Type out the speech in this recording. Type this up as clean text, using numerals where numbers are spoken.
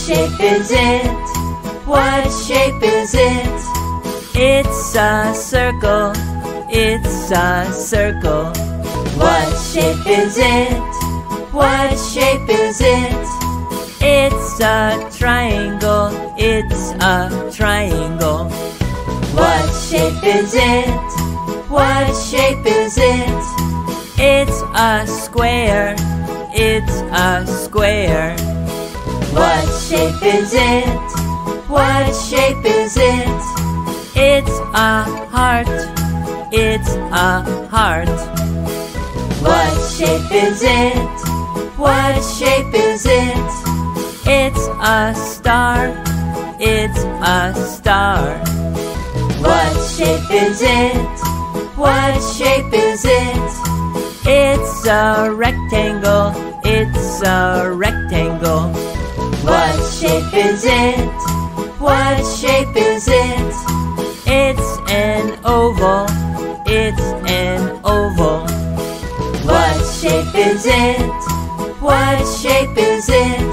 shape is it? What shape is it? It's a circle. It's a circle. What shape is it? What shape is it? It's a triangle. It's a triangle. What shape is it? What shape is it? It's a square. It's a square. What shape is it? What shape is it? It's a heart. It's a heart. What shape is it? What shape is it? It's a star. It's a star. What shape is it? What shape is it? It's a rectangle. It's a rectangle. What shape is it? What shape is it? It's an oval. It's an oval. What shape is it? What shape is it?